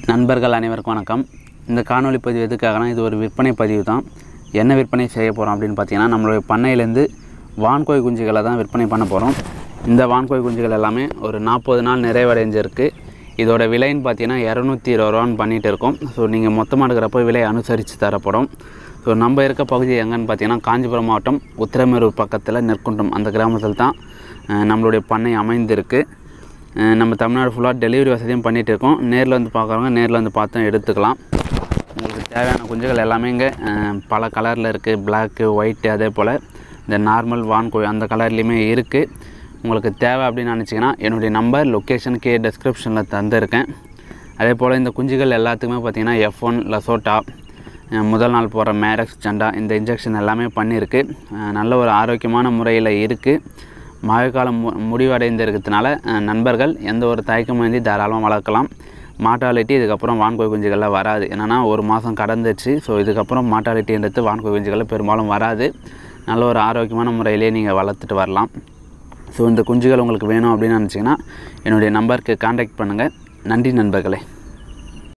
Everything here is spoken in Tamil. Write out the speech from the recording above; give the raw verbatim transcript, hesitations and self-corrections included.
நண்பர்கள் அனைவருக்கும் வணக்கம். இந்த காணொளி பதிவு எதுக்காகனா இது ஒரு விற்பனை பதிவு தான். என்ன விற்பனை செய்ய போகிறோம் அப்படின்னு பார்த்தீங்கன்னா, நம்மளுடைய பண்ணையிலேருந்து வான்கோழி குஞ்சுகளை தான் விற்பனை பண்ண போகிறோம். இந்த வான்கோழி குஞ்சுகள் எல்லாமே ஒரு நாற்பது நாள் நிறைவடைஞ்சிருக்கு. இதோட விலைன்னு பார்த்தீங்கன்னா இரநூத்தி இருபது ரூபான்னு பண்ணிகிட்டு இருக்கோம். ஸோ நீங்கள் மொத்தமாக எடுக்கிறப்போ விலை அனுசரித்து தரப்படும். ஸோ நம்ம இருக்க பகுதி எங்கன்னு பார்த்தீங்கன்னா, காஞ்சிபுரம் மாவட்டம் உத்திரமேரூர் பக்கத்தில் நெற்குன்றம் அந்த கிராமத்தில் தான் நம்மளுடைய பண்ணை அமைந்திருக்கு. நம்ம தமிழ்நாடு ஃபுல்லாக டெலிவரி வசதியும் பண்ணிகிட்டு இருக்கோம். நேரில் வந்து பார்க்குறவங்க நேரில் வந்து பார்த்தும் எடுத்துக்கலாம். உங்களுக்கு தேவையான குஞ்சுகள் எல்லாமே இங்கே பல கலரில் இருக்குது. பிளாக்கு, ஒயிட்டு, அதே போல் இந்த நார்மல் வான்கோழி அந்த கலர்லேயுமே இருக்குது. உங்களுக்கு தேவை அப்படின்னு நினச்சிங்கன்னா என்னுடைய நம்பர் லொக்கேஷன் கே டெஸ்கிரிப்ஷனில் தந்திருக்கேன். அதே போல் இந்த குஞ்சுகள் எல்லாத்துக்குமே பார்த்திங்கன்னா எஃப் ஒன் லசோட்டா, முதல் நாள் போகிற மேரக்ஸ் ஜண்டா இந்த இன்ஜெக்ஷன் எல்லாமே பண்ணியிருக்கு. நல்ல ஒரு ஆரோக்கியமான முறையில் இருக்குது. மழைக்காலம் மு முடிவடைந்து இருக்கிறதுனால நண்பர்கள் எந்த ஒரு தயக்கமின்றி தாராளமாக வளர்க்கலாம். மார்ட்டாலிட்டி இதுக்கப்புறம் வான்கோழி குஞ்சுகளில் வராது. என்னென்னா ஒரு மாதம் கடந்துச்சு. ஸோ இதுக்கப்புறம் மார்ட்டாலிட்டின்றது வான்கோழி குஞ்சுகளில் பெரும்பாலும் வராது. நல்ல ஒரு ஆரோக்கியமான முறையிலே நீங்கள் வளர்த்துட்டு வரலாம். ஸோ இந்த குஞ்சுகள் உங்களுக்கு வேணும் அப்படின்னு நினச்சிங்கன்னா என்னுடைய நம்பருக்கு கான்டாக்ட் பண்ணுங்கள். நன்றி நண்பர்களே.